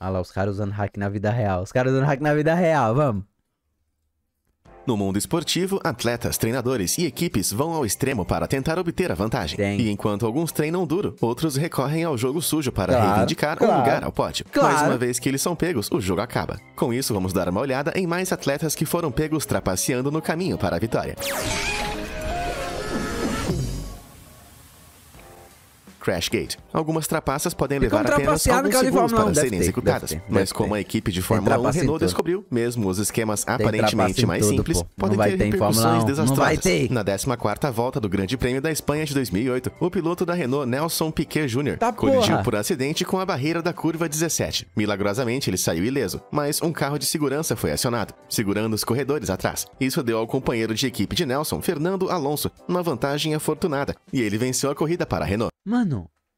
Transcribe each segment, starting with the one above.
Olha lá, os caras usando hack na vida real. Os caras usando hack na vida real, vamos. No mundo esportivo, atletas, treinadores e equipes vão ao extremo para tentar obter a vantagem. E enquanto alguns treinam duro, outros recorrem ao jogo sujo para reivindicar um lugar ao pódio. Mas uma vez que eles são pegos, o jogo acaba. Com isso, vamos dar uma olhada em mais atletas que foram pegos trapaceando no caminho para a vitória. Crashgate. Algumas trapaças podem levar apenas alguns segundos para serem executadas, mas como a equipe de Fórmula 1 Renault descobriu, mesmo os esquemas aparentemente mais simples podem ter repercussões desastrosas. Na 14ª volta do Grande Prêmio da Espanha de 2008, o piloto da Renault, Nelson Piquet Jr., colidiu por acidente com a barreira da curva 17. Milagrosamente, ele saiu ileso, mas um carro de segurança foi acionado, segurando os corredores atrás. Isso deu ao companheiro de equipe de Nelson, Fernando Alonso, uma vantagem afortunada, e ele venceu a corrida para a Renault. Mano,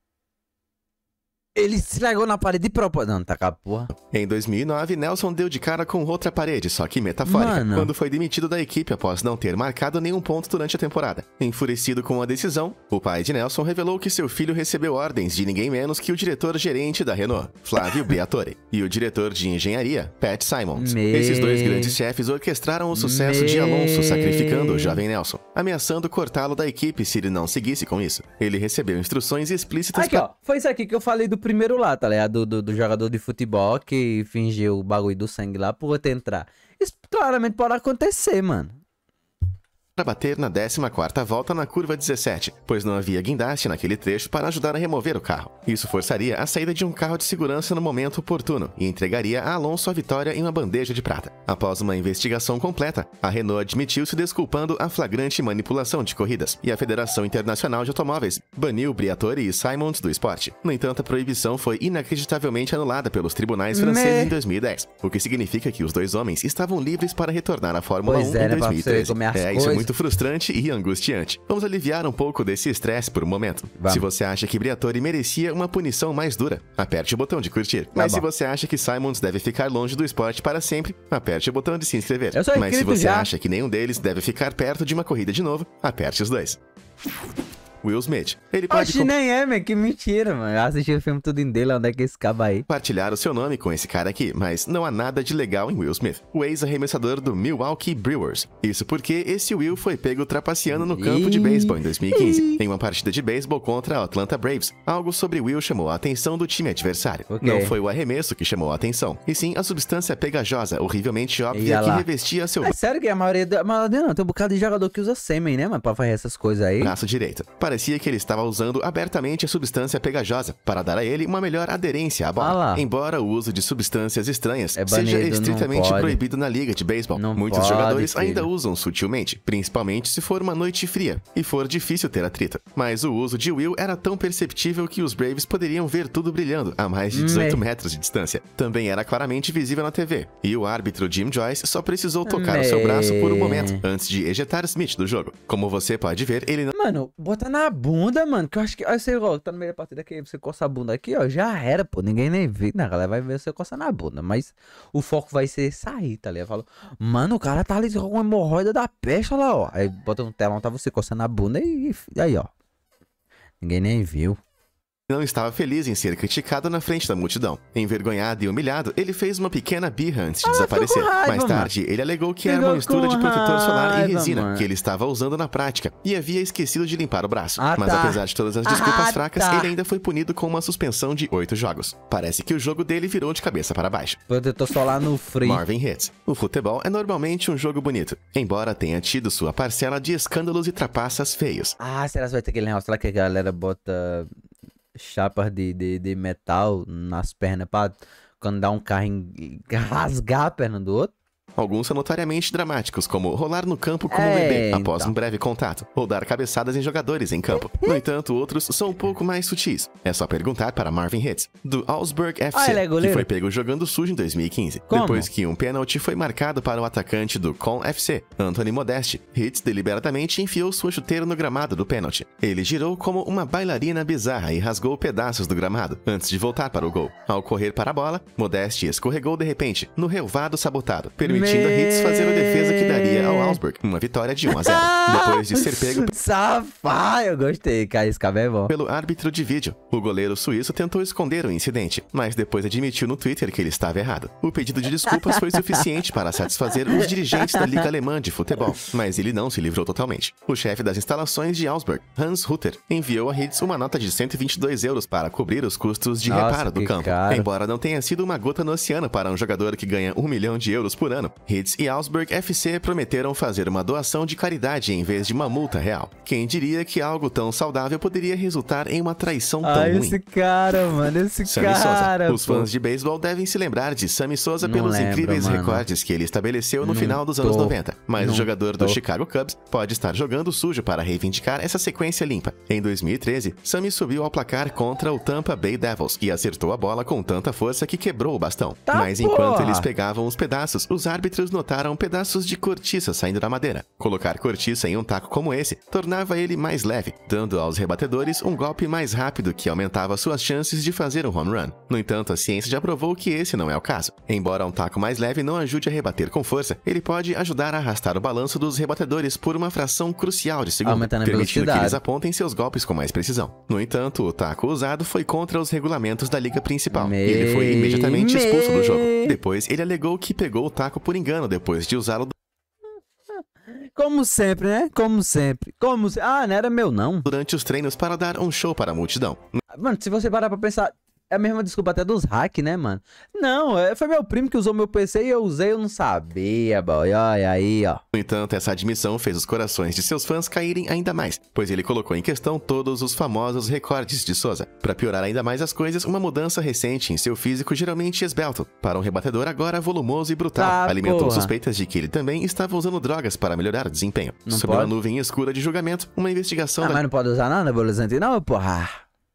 ele se largou na parede de propósito. Não, tá com a porra. Em 2009, Nelson deu de cara com outra parede, só que metafórica, quando foi demitido da equipe após não ter marcado nenhum ponto durante a temporada. Enfurecido com a decisão, o pai de Nelson revelou que seu filho recebeu ordens de ninguém menos que o diretor-gerente da Renault, Flávio Briatore, e o diretor de engenharia, Pat Simons. Esses dois grandes chefes orquestraram o sucesso de Alonso, sacrificando o jovem Nelson, ameaçando cortá-lo da equipe se ele não seguisse com isso. Ele recebeu instruções explícitas aqui, ó, foi isso aqui que eu falei do primeiro lá, tá ligado? Do jogador de futebol que fingiu o bagulho do sangue lá por outro entrar. Isso claramente pode acontecer, mano. Para bater na 14ª volta na curva 17, pois não havia guindaste naquele trecho para ajudar a remover o carro. Isso forçaria a saída de um carro de segurança no momento oportuno e entregaria a Alonso a vitória em uma bandeja de prata. Após uma investigação completa, a Renault admitiu se desculpando a flagrante manipulação de corridas, e a Federação Internacional de Automóveis baniu Briatore e Simons do esporte. No entanto, a proibição foi inacreditavelmente anulada pelos tribunais franceses em 2010, o que significa que os dois homens estavam livres para retornar à Fórmula 1 em 2013. Isso é muito frustrante e angustiante. Vamos aliviar um pouco desse estresse por um momento. Se você acha que Briatore merecia uma punição mais dura, aperte o botão de curtir. Mas se você acha que Simons deve ficar longe do esporte para sempre, aperte o botão de se inscrever. Mas se você acha que nenhum deles deve ficar perto de uma corrida de novo, aperte os dois. Will Smith. Ele pode nem é, man. Que mentira, mano. Eu assisti o filme tudo em dele, onde é que esse cabo aí? Partilhar o seu nome com esse cara aqui, mas não há nada de legal em Will Smith, o ex-arremessador do Milwaukee Brewers. Isso porque esse Will foi pego trapaceando no campo de beisebol em 2015, em uma partida de beisebol contra o Atlanta Braves. Algo sobre Will chamou a atenção do time adversário. Não foi o arremesso que chamou a atenção, e sim a substância pegajosa, horrivelmente óbvia que revestia seu... É sério que a maioria não, tem um bocado de jogador que usa sêmen, né, mano, pra fazer essas coisas aí. Braço direito. Parecia que ele estava usando abertamente a substância pegajosa para dar a ele uma melhor aderência à bola. Embora o uso de substâncias estranhas seja estritamente proibido na liga de beisebol, muitos jogadores ainda usam sutilmente, principalmente se for uma noite fria e for difícil ter atrito. Mas o uso de Will era tão perceptível que os Braves poderiam ver tudo brilhando a mais de 18 metros de distância. Também era claramente visível na TV, e o árbitro Jim Joyce só precisou tocar o seu braço por um momento antes de ejetar Smith do jogo. Como você pode ver, ele não... Mano, bota na bunda, mano, que eu acho que... Aí você, ó, tá no meio da partida aqui, você coça a bunda aqui, ó, já era, pô, ninguém nem vê, na galera vai ver você coçar na bunda, mas o foco vai ser sair, tá ligado? Falo, mano, o cara tá ali com uma hemorroida da peste, olha lá, ó, aí bota um telão, tá você coçando a bunda e aí, ó, ninguém nem viu. Não estava feliz em ser criticado na frente da multidão. Envergonhado e humilhado, ele fez uma pequena birra antes de desaparecer. Mais tarde, ele alegou que era uma mistura de protetor solar e resina que ele estava usando na prática e havia esquecido de limpar o braço. Mas apesar de todas as desculpas fracas, ele ainda foi punido com uma suspensão de 8 jogos. Parece que o jogo dele virou de cabeça para baixo. Protetor solar no free. Marvin Hitz. O futebol é normalmente um jogo bonito, embora tenha tido sua parcela de escândalos e trapaças feios. Será que vai ter aquele negócio lá que a galera bota... chapas de metal nas pernas pra quando dá um carro rasgar a perna do outro? Alguns são notariamente dramáticos, como rolar no campo como um bebê após um breve contato, ou dar cabeçadas em jogadores em campo. No entanto, outros são um pouco mais sutis. É só perguntar para Marvin Hitz, do Augsburg FC, que foi pego jogando sujo em 2015. Depois que um pênalti foi marcado para o atacante do Con FC, Anthony Modeste, Hitz deliberadamente enfiou sua chuteira no gramado do pênalti. Ele girou como uma bailarina bizarra e rasgou pedaços do gramado, antes de voltar para o gol. Ao correr para a bola, Modeste escorregou de repente, no relvado sabotado, permitindo permitindo a Hitz fazer a defesa que daria ao Augsburg uma vitória de 1-0. Depois de ser pego Safado, eu gostei, cara, esse cabelo é bom. pelo árbitro de vídeo, o goleiro suíço tentou esconder o incidente, mas depois admitiu no Twitter que ele estava errado. O pedido de desculpas foi suficiente para satisfazer os dirigentes da Liga Alemã de Futebol, mas ele não se livrou totalmente. O chefe das instalações de Augsburg, Hans Rutter, enviou a Hitz uma nota de 122 euros para cobrir os custos de Nossa, reparo do que campo. caro. Embora não tenha sido uma gota no oceano para um jogador que ganha 1 milhão de euros por ano, Hitz e Augsburg FC prometeram fazer uma doação de caridade em vez de uma multa real. Quem diria que algo tão saudável poderia resultar em uma traição tão ruim? Esse cara, mano, esse Sammy cara. Sosa. Os pô. fãs de beisebol devem se lembrar de Sammy Sosa Não pelos lembro, incríveis mano. recordes que ele estabeleceu no Não final dos anos tô. 90. Mas Não o jogador do tô. Chicago Cubs pode estar jogando sujo para reivindicar essa sequência limpa. Em 2013, Sammy subiu ao placar contra o Tampa Bay Devils e acertou a bola com tanta força que quebrou o bastão. Tá, Mas enquanto porra. eles pegavam os pedaços, os árbitros notaram pedaços de cortiça saindo da madeira. Colocar cortiça em um taco como esse tornava ele mais leve, dando aos rebatedores um golpe mais rápido que aumentava suas chances de fazer um home run. No entanto, a ciência já provou que esse não é o caso. Embora um taco mais leve não ajude a rebater com força, ele pode ajudar a arrastar o balanço dos rebatedores por uma fração crucial de segundo, Aumentando a permitindo que velocidade. eles apontem seus golpes com mais precisão. No entanto, o taco usado foi contra os regulamentos da liga principal, e ele foi imediatamente expulso do jogo. Depois, ele alegou que pegou o taco por engano depois de usá-lo Como sempre, né? Como sempre. Ah, não era meu, não. durante os treinos para dar um show para a multidão. Mano, se você parar pra pensar, é a mesma desculpa até dos hack, né, mano? Não, foi meu primo que usou meu PC e eu usei, eu não sabia, boy. Olha aí, ó. No entanto, essa admissão fez os corações de seus fãs caírem ainda mais, pois ele colocou em questão todos os famosos recordes de Sosa. Para piorar ainda mais as coisas, uma mudança recente em seu físico geralmente esbelto, para um rebatedor agora volumoso e brutal, Tá, alimentou porra. suspeitas de que ele também estava usando drogas para melhorar o desempenho. Não Sob uma pode? nuvem escura de julgamento, uma investigação Ah, da mas não pode usar nada, boluzante, não, porra.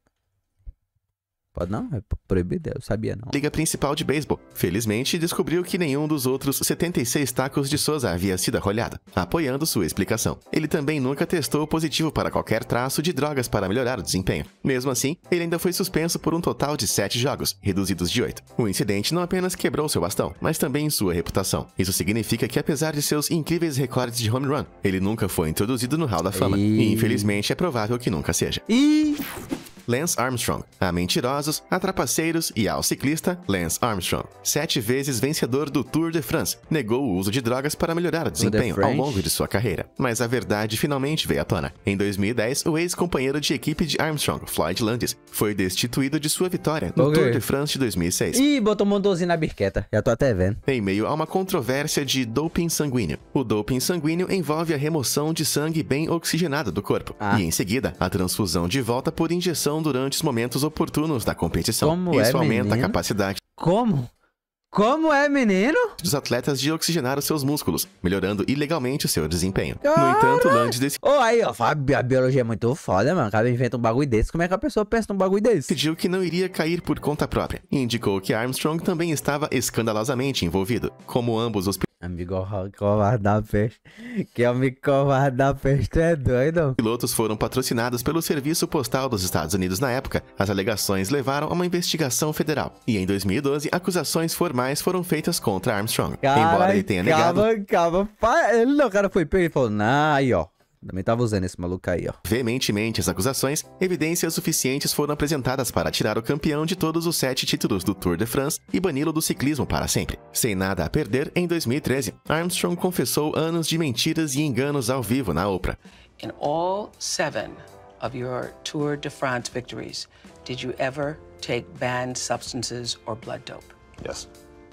Pode não? É proibido, eu sabia não. Liga Principal de Beisebol. Felizmente, descobriu que nenhum dos outros 76 tacos de Sosa havia sido arrolhado, apoiando sua explicação. Ele também nunca testou positivo para qualquer traço de drogas para melhorar o desempenho. Mesmo assim, ele ainda foi suspenso por um total de 7 jogos, reduzidos de 8. O incidente não apenas quebrou seu bastão, mas também sua reputação. Isso significa que, apesar de seus incríveis recordes de home run, ele nunca foi introduzido no Hall da Fama. E infelizmente é provável que nunca seja. Ih, Lance Armstrong, a mentirosos, a trapaceiros e ao ciclista Lance Armstrong. 7 vezes vencedor do Tour de France, negou o uso de drogas para melhorar o desempenho ao longo de sua carreira. Mas a verdade finalmente veio à tona. Em 2010, o ex-companheiro de equipe de Armstrong, Floyd Landis, foi destituído de sua vitória no Tour de France de 2006. ih, botou um motorzinho na birqueta, já tô até vendo. Em meio a uma controvérsia de doping sanguíneo. O doping sanguíneo envolve a remoção de sangue bem oxigenado do corpo. E em seguida, a transfusão de volta por injeção durante os momentos oportunos da competição. Como Isso aumenta a menino? capacidade Como? Como é, menino? dos atletas de oxigenar os seus músculos, melhorando ilegalmente o seu desempenho. No entanto, Landis Ô, aí, ó, a biologia é muito foda, mano. O cara inventa um bagulho desse. Como é que a pessoa pensa num bagulho desse? decidiu que não iria cair por conta própria e indicou que Armstrong também estava escandalosamente envolvido. Como ambos os Amigo covarde da peste. Que amigo covarde da peste, tu é doido? pilotos foram patrocinados pelo Serviço Postal dos Estados Unidos na época, as alegações levaram a uma investigação federal. E em 2012, acusações formais foram feitas contra Armstrong. Embora ele tenha negado Calma. Ele não, o cara foi pego e falou, nah, aí, ó. Também tava usando esse maluco aí, ó. veementemente as acusações, evidências suficientes foram apresentadas para tirar o campeão de todos os 7 títulos do Tour de France e bani-lo do ciclismo para sempre. Sem nada a perder, em 2013, Armstrong confessou anos de mentiras e enganos ao vivo na Oprah. In all 7 of your Tour de France victories, did you ever take banned substances or blood dope? Yes.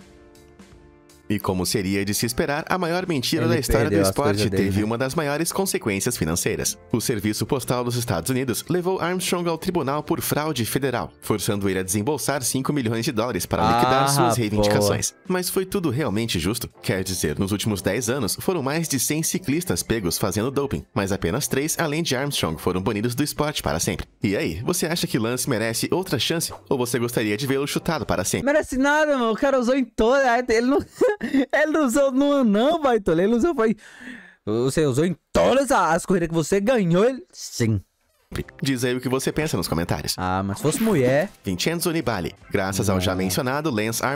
E como seria de se esperar, a maior mentira Ele da história do perdeu as esporte coisas dele, teve né? uma das maiores consequências financeiras. O Serviço Postal dos Estados Unidos levou Armstrong ao tribunal por fraude federal, forçando ele a desembolsar 5 milhões de dólares para liquidar suas reivindicações. Mas foi tudo realmente justo? Quer dizer, nos últimos 10 anos, foram mais de 100 ciclistas pegos fazendo doping, mas apenas 3, além de Armstrong, foram banidos do esporte para sempre. E aí, você acha que Lance merece outra chance? Ou você gostaria de vê-lo chutado para sempre? Merece nada, mano. O cara usou em toda. Ele não usou numa, não, Baitola. Ele usou, foi. Você usou em todas as corridas que você ganhou, ele. Sim. Diz aí o que você pensa nos comentários. Ah, mas se fosse mulher. Vincenzo Nibali, graças ao já mencionado Lance Armstrong.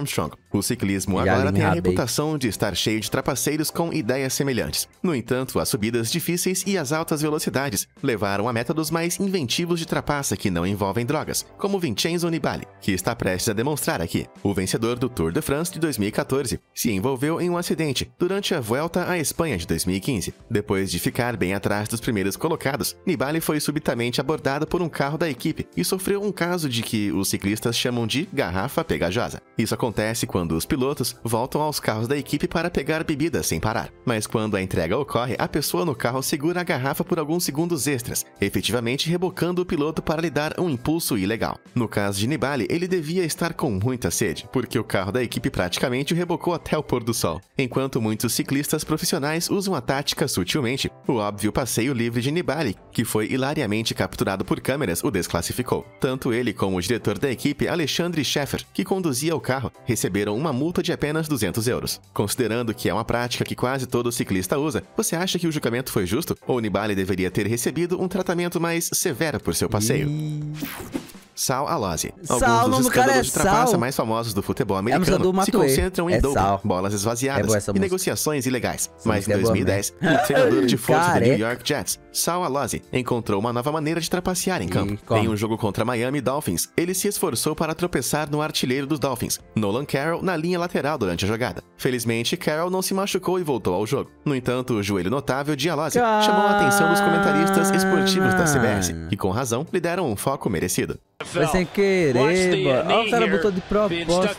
O ciclismo Já agora li tem a minha reputação de estar cheio de trapaceiros com ideias semelhantes. No entanto, as subidas difíceis e as altas velocidades levaram a métodos mais inventivos de trapaça que não envolvem drogas, como Vincenzo Nibali, que está prestes a demonstrar aqui. O vencedor do Tour de France de 2014 se envolveu em um acidente durante a Vuelta à Espanha de 2015. Depois de ficar bem atrás dos primeiros colocados, Nibali foi subitamente abordado por um carro da equipe e sofreu um caso de que os ciclistas chamam de garrafa pegajosa. Isso acontece quando os pilotos voltam aos carros da equipe para pegar bebidas sem parar. Mas quando a entrega ocorre, a pessoa no carro segura a garrafa por alguns segundos extras, efetivamente rebocando o piloto para lhe dar um impulso ilegal. No caso de Nibali, ele devia estar com muita sede, porque o carro da equipe praticamente o rebocou até o pôr do sol. Enquanto muitos ciclistas profissionais usam a tática sutilmente, o óbvio passeio livre de Nibali, que foi hilariamente capturado por câmeras, o desclassificou. Tanto ele como o diretor da equipe, Alexandre Scheffer, que conduzia o carro, receberam uma multa de apenas 200 euros. Considerando que é uma prática que quase todo ciclista usa, você acha que o julgamento foi justo? Ou Nibali deveria ter recebido um tratamento mais severo por seu passeio? Sal Alozzi. Alguns dos escândalos de trapaça mais famosos do futebol americano se concentram em doping, bolas esvaziadas e negociações ilegais. Mas em 2010, o treinador de força do New York Jets, Sal Alozzi, encontrou uma nova maneira de trapacear em campo. Em um jogo contra Miami Dolphins, ele se esforçou para tropeçar no artilheiro dos Dolphins, Nolan Carroll, na linha lateral durante a jogada. Felizmente, Carroll não se machucou e voltou ao jogo. No entanto, o joelho notável de Alozzi chamou a atenção dos comentaristas esportivos da CBS, que com razão lhe deram um foco merecido. Foi sem querer, mano. Olha, o cara botou de propósito.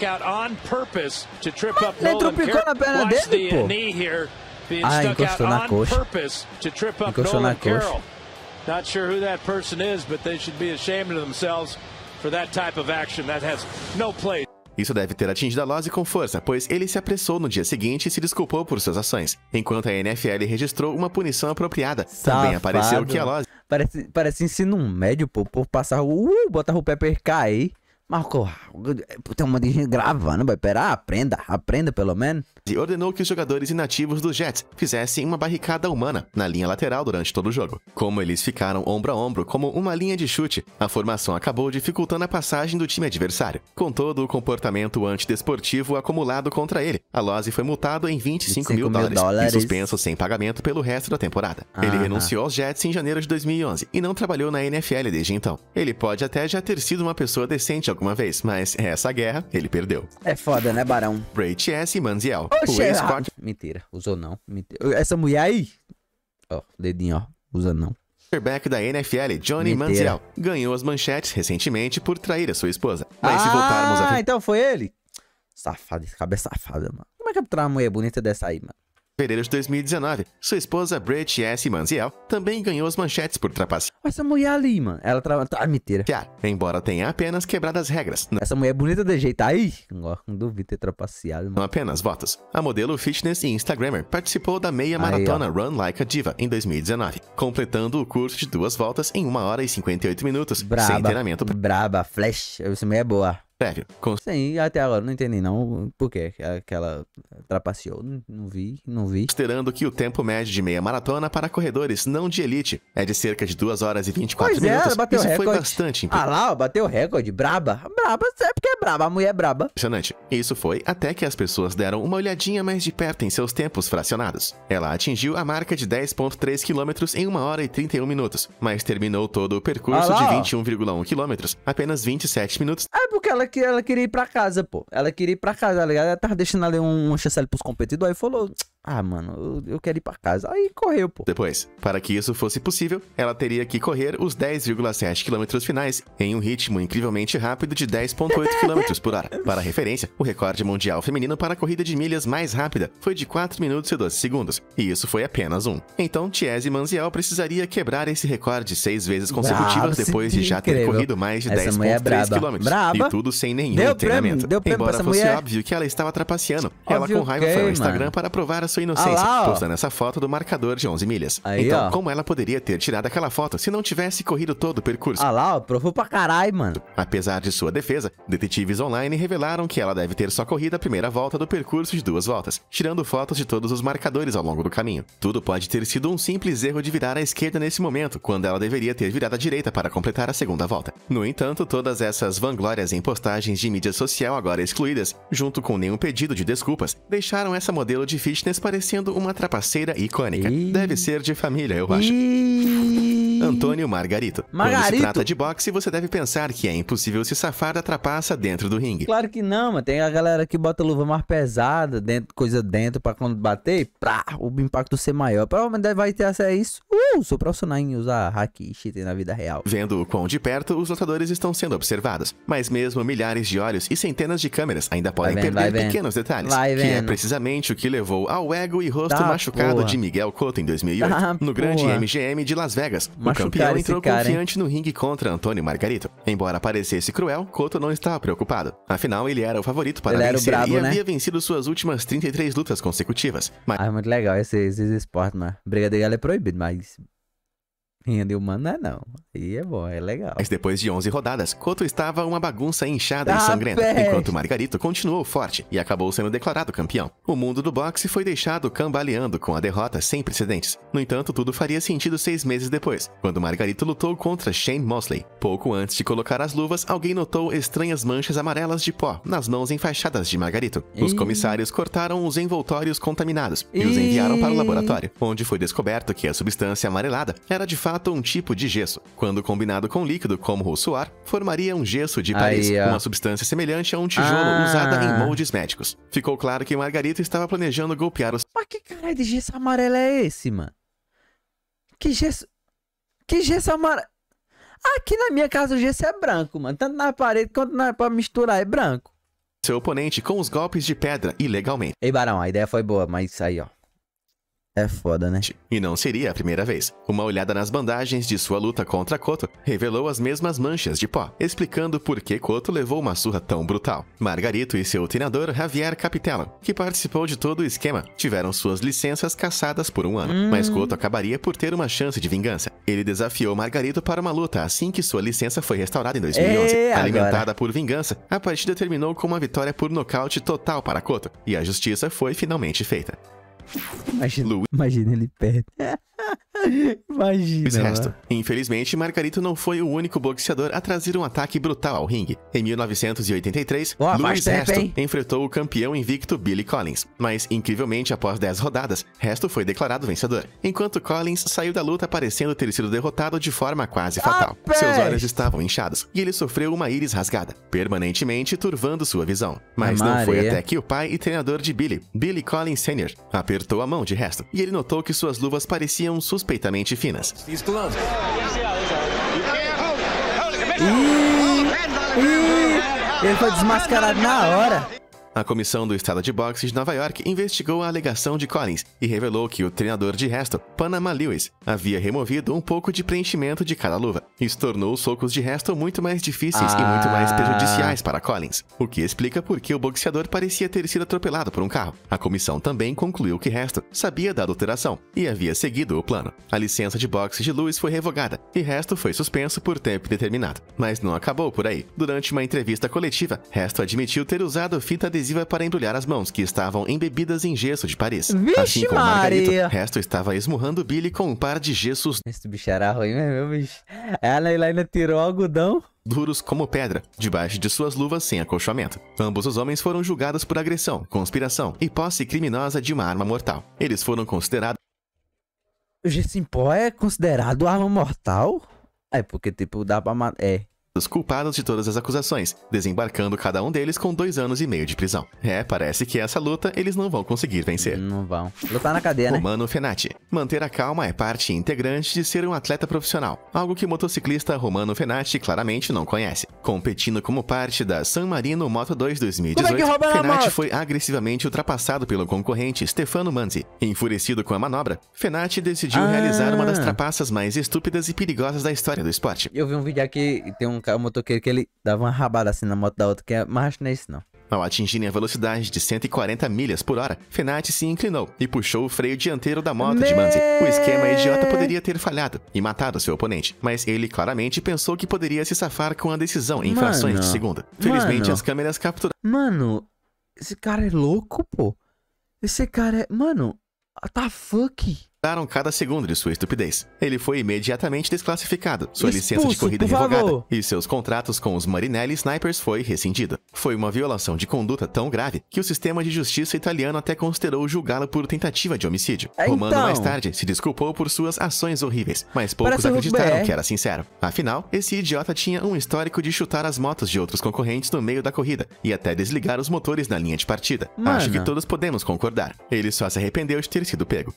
Ele tropicou na perna dele, pô. Ah, encostou na coxa. Encostou na coxa. Not sure who that person is, but they should be ashamed of themselves for that type of action. That has no place. Isso deve ter atingido Alozzi com força, pois ele se apressou no dia seguinte e se desculpou por suas ações, enquanto a NFL registrou uma punição apropriada. Safado. Também apareceu que Alozzi... Parece ensino médio, pô. Por passar botar o pé pra ele cair. Marco, tem uma de gente gravando, vai pera, aprenda pelo menos. E ordenou que os jogadores inativos dos Jets fizessem uma barricada humana na linha lateral durante todo o jogo. Como eles ficaram ombro a ombro como uma linha de chute, a formação acabou dificultando a passagem do time adversário. Com todo o comportamento antidesportivo acumulado contra ele, Alozzi foi multado em 25 mil dólares e suspenso sem pagamento pelo resto da temporada. Ele renunciou aos Jets em janeiro de 2011 e não trabalhou na NFL desde então. Ele pode até já ter sido uma pessoa decente alguma vez, mas essa guerra ele perdeu. É foda, né, Barão? Bray Chess e Manziel. Mentira, usou não. Mentira. Essa mulher aí, ó, dedinho, ó, usa não. O quarterback da NFL, Johnny Manziel, ganhou as manchetes recentemente por trair a sua esposa. Mas se voltarmos a... então foi ele? Safado, esse cabeça safada, mano. Como é que capturar uma mulher bonita dessa aí, mano? Em fevereiro de 2019, sua esposa Bray Chess Manziel também ganhou as manchetes por trapacear. Essa mulher ali, mano, ela mentira. Embora tenha apenas quebrado as regras. Essa mulher bonita de jeito aí, não duvido ter trapaceado, mano. Não apenas votos. A modelo fitness e instagrammer participou da meia maratona Run Like a Diva em 2019, completando o curso de 2 voltas em 1 hora e 58 minutos, sem treinamento. Braba, flash, essa mulher é boa. Prévio. Sim, até agora não entendi não por que ela trapaceou. Não vi. Considerando que o tempo médio de meia maratona para corredores não de elite é de cerca de 2 horas e 24 minutos, bateu isso recorde. foi bastante Ah lá, ó, bateu o recorde. Braba, é porque é braba, a mulher é braba. Impressionante. Isso foi até que as pessoas deram uma olhadinha mais de perto em seus tempos fracionados. Ela atingiu a marca de 10,3 km em 1 hora e 31 minutos, mas terminou todo o percurso de 21,1 km, apenas 27 minutos. É porque ela queria ir pra casa, pô. Ela queria ir pra casa, tá ligado? Ela tava deixando ali um chancela pros competidores. Aí falou, mano, eu quero ir pra casa. Aí correu, pô. Depois, para que isso fosse possível, ela teria que correr os 10,7 km finais em um ritmo incrivelmente rápido de 10,8 km por hora. Para referência, o recorde mundial feminino para a corrida de milhas mais rápida foi de 4 minutos e 12 segundos. E isso foi apenas um. Então, Chess Manziel precisaria quebrar esse recorde 6 vezes consecutivas depois de já ter corrido mais de 10,3 km. E tudo sem nenhum treinamento. Embora fosse óbvio que ela estava trapaceando, ela com raiva foi ao Instagram para provar a sua inocência, lá, ó. postando essa foto do marcador de 11 milhas. Aí, então, ó. como ela poderia ter tirado aquela foto se não tivesse corrido todo o percurso? Ah lá, ó, provou pra caralho, mano. Apesar de sua defesa, detetives online revelaram que ela deve ter só corrido a primeira volta do percurso de 2 voltas, tirando fotos de todos os marcadores ao longo do caminho. Tudo pode ter sido um simples erro de virar à esquerda nesse momento, quando ela deveria ter virado à direita para completar a segunda volta. No entanto, todas essas vanglórias em postagens de mídia social agora excluídas, junto com nenhum pedido de desculpas, deixaram essa modelo de fitness parecendo uma trapaceira icônica. Deve ser de família, eu acho. Antônio Margarito. Quando se trata de boxe, você deve pensar que é impossível se safar da trapaça dentro do ringue. Claro que não, mano. Tem a galera que bota luva mais pesada, coisa dentro pra quando bater, o impacto ser maior. Provavelmente vai ter acesso a isso. Sou profissional em usar hack e cheat na vida real. Vendo o quão de perto os lutadores estão sendo observados. Mas mesmo milhares de olhos e centenas de câmeras ainda podem perder pequenos detalhes. Que é precisamente o que levou ao ego e rosto machucado de Miguel Cotto em 2008, no grande MGM de Las Vegas. O campeão entrou confiante no ringue contra Antônio Margarito. Embora parecesse cruel, Cotto não estava preocupado. Afinal, ele era o favorito para vencer e havia vencido suas últimas 33 lutas consecutivas. Mas... é muito legal esses esportes, mano. Briga de galera é proibido, mas... rinha de humano não é não. Aí é bom, é legal. Mas depois de 11 rodadas, Cotto estava uma bagunça inchada e sangrenta, enquanto Margarito continuou forte e acabou sendo declarado campeão. O mundo do boxe foi deixado cambaleando com a derrota sem precedentes. No entanto, tudo faria sentido 6 meses depois, quando Margarito lutou contra Shane Mosley. Pouco antes de colocar as luvas, alguém notou estranhas manchas amarelas de pó nas mãos enfaixadas de Margarito. Os comissários cortaram os envoltórios contaminados e os enviaram para o laboratório, onde foi descoberto que a substância amarelada era de fato um tipo de gesso. Quando combinado com líquido como o suor, formaria um gesso de Paris, uma substância semelhante a um tijolo usada em moldes médicos. Ficou claro que Margarito estava planejando golpear os... Mas que caralho de gesso amarelo é esse, mano? Que gesso amarelo? Aqui na minha casa o gesso é branco, mano. Tanto na parede quanto pra misturar é branco. Seu oponente com os golpes de pedra ilegalmente. Ei, Barão, a ideia foi boa, mas isso aí, ó. É foda, né? E não seria a primeira vez. Uma olhada nas bandagens de sua luta contra Cotto revelou as mesmas manchas de pó, explicando por que Cotto levou uma surra tão brutal. Margarito e seu treinador Javier Capitello, que participou de todo o esquema, tiveram suas licenças cassadas por 1 ano, mas Cotto acabaria por ter uma chance de vingança. Ele desafiou Margarito para uma luta assim que sua licença foi restaurada em 2011. Alimentada por vingança, a partida terminou com uma vitória por nocaute total para Cotto, e a justiça foi finalmente feita. Imagina ele perde. Imagina. Resto. Infelizmente, Margarito não foi o único boxeador a trazer um ataque brutal ao ringue. Em 1983, Louis Resto enfrentou o campeão invicto Billy Collins. Mas, incrivelmente, após 10 rodadas, Resto foi declarado vencedor. Enquanto Collins saiu da luta parecendo ter sido derrotado de forma quase fatal. Seus olhos estavam inchados e ele sofreu uma íris rasgada, permanentemente turvando sua visão. Mas não foi até que o pai e treinador de Billy Collins Sr., apertou a mão de Resto e ele notou que suas luvas pareciam suspeitamente finas. Ele foi desmascarado na hora. A comissão do estado de boxe de Nova York investigou a alegação de Collins e revelou que o treinador de Resto, Panama Lewis, havia removido um pouco de preenchimento de cada luva. Isso tornou os socos de Resto muito mais difíceis e muito mais prejudiciais para Collins, o que explica por que o boxeador parecia ter sido atropelado por um carro. A comissão também concluiu que Resto sabia da adulteração e havia seguido o plano. A licença de boxe de Lewis foi revogada e Resto foi suspenso por tempo determinado. Mas não acabou por aí. Durante uma entrevista coletiva, Resto admitiu ter usado fita adesiva para embrulhar as mãos, que estavam embebidas em gesso de Paris. Vixe, assim como Margarito, Resto estava esmurrando Billy com um par de gessos... Esse bicho era ruim mesmo, bicho. Ela ainda tirou algodão duros como pedra, debaixo de suas luvas sem acolchoamento. Ambos os homens foram julgados por agressão, conspiração e posse criminosa de uma arma mortal. Eles foram considerados... O gesso em pó é considerado arma mortal? É, porque tipo, dá pra matar... os culpados de todas as acusações, desembarcando cada um deles com 2 anos e meio de prisão. Parece que essa luta eles não vão conseguir vencer. Não vão. Lutar na cadeia, né? Romano Fenati. Manter a calma é parte integrante de ser um atleta profissional, algo que o motociclista Romano Fenati claramente não conhece. Competindo como parte da San Marino Moto 2 2018, Fenati foi agressivamente ultrapassado pelo concorrente Stefano Manzi. Enfurecido com a manobra, Fenati decidiu realizar uma das trapaças mais estúpidas e perigosas da história do esporte. Eu vi um vídeo aqui e tem um motoqueiro que ele dava uma rabada assim na moto da outra, que é... mas não é isso não. Ao atingirem a velocidade de 140 milhas por hora, Fenati se inclinou e puxou o freio dianteiro da moto de Manzi. O esquema idiota poderia ter falhado e matado seu oponente, mas ele claramente pensou que poderia se safar com a decisão em frações de segundo. Felizmente, as câmeras capturaram... Mano, esse cara é louco, pô. Esse cara é... Mano, what the fuck? Cada segundo de sua estupidez. Ele foi imediatamente desclassificado, sua licença de corrida por revogada favor. e seus contratos com os Marinelli Snipers foi rescindido. Foi uma violação de conduta tão grave que o sistema de justiça italiano até considerou julgá-lo por tentativa de homicídio. Romano mais tarde se desculpou por suas ações horríveis, mas poucos acreditaram que era sincero. Afinal, esse idiota tinha um histórico de chutar as motos de outros concorrentes no meio da corrida e até desligar os motores na linha de partida. Acho que todos podemos concordar. Ele só se arrependeu de ter sido pego.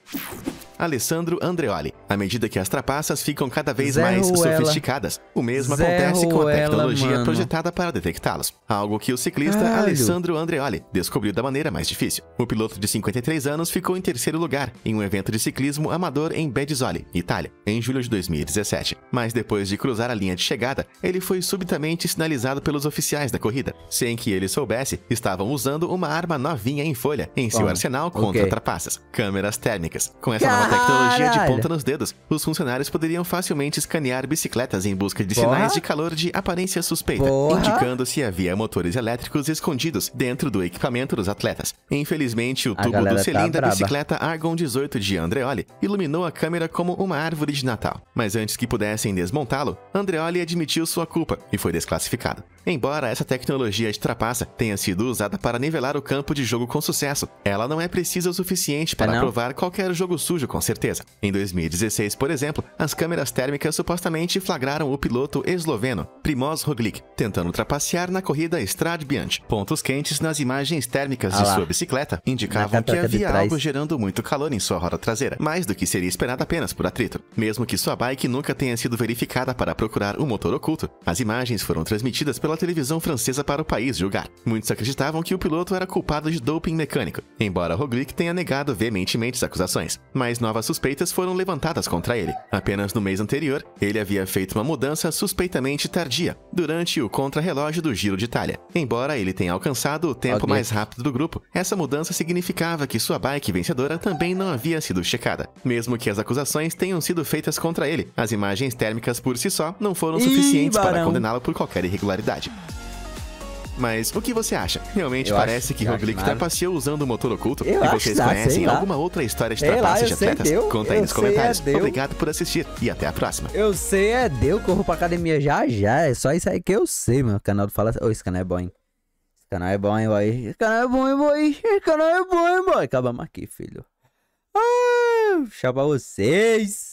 Alessandro Andreoli. À medida que as trapaças ficam cada vez mais sofisticadas, o mesmo acontece com a tecnologia projetada para detectá-los. Algo que o ciclista Alessandro Andreoli descobriu da maneira mais difícil. O piloto de 53 anos ficou em terceiro lugar em um evento de ciclismo amador em Bezzoli, Itália, em julho de 2017. Mas depois de cruzar a linha de chegada, ele foi subitamente sinalizado pelos oficiais da corrida. Sem que ele soubesse, estavam usando uma arma novinha em folha em seu arsenal contra trapaças. Câmeras térmicas. Com essa nova tecnologia de ponta nos dedos, os funcionários poderiam facilmente escanear bicicletas em busca de sinais de calor de aparência suspeita, indicando se havia motores elétricos escondidos dentro do equipamento dos atletas. Infelizmente, o tubo do selim da bicicleta Argon 18 de Andreoli iluminou a câmera como uma árvore de Natal. Mas antes que pudessem desmontá-lo, Andreoli admitiu sua culpa e foi desclassificado. Embora essa tecnologia de trapaça tenha sido usada para nivelar o campo de jogo com sucesso, ela não é precisa o suficiente para provar qualquer jogo sujo com certeza. Em 2016, por exemplo, as câmeras térmicas supostamente flagraram o piloto esloveno Primož Roglič tentando trapacear na corrida Strade Bianche. Pontos quentes nas imagens térmicas de sua bicicleta indicavam que havia algo gerando muito calor em sua roda traseira, mais do que seria esperado apenas por atrito. Mesmo que sua bike nunca tenha sido verificada para procurar um motor oculto, as imagens foram transmitidas pela televisão francesa para o país julgar. Muitos acreditavam que o piloto era culpado de doping mecânico, embora Roglič tenha negado veementemente as acusações. Mas novas suspeitas foram levantadas contra ele. Apenas no mês anterior, ele havia feito uma mudança suspeitamente tardia, durante o contrarrelógio do Giro de Itália. Embora ele tenha alcançado o tempo mais rápido do grupo, essa mudança significava que sua bike vencedora também não havia sido checada. Mesmo que as acusações tenham sido feitas contra ele, as imagens térmicas por si só não foram suficientes para condená-lo por qualquer irregularidade. Mas o que você acha? Realmente parece que Roglič trapaceou usando o motor oculto? E vocês conhecem alguma outra história de trapaça de atletas? Conta aí nos comentários. Obrigado por assistir e até a próxima. Eu sei, corro pra academia já. É só isso aí que eu sei, meu. O canal do Fala... esse canal é bom, hein? Esse canal é bom, hein, boy? Esse canal é bom, hein, boy? Esse canal é bom, hein, boy? Acabamos aqui, filho. Tchau pra vocês.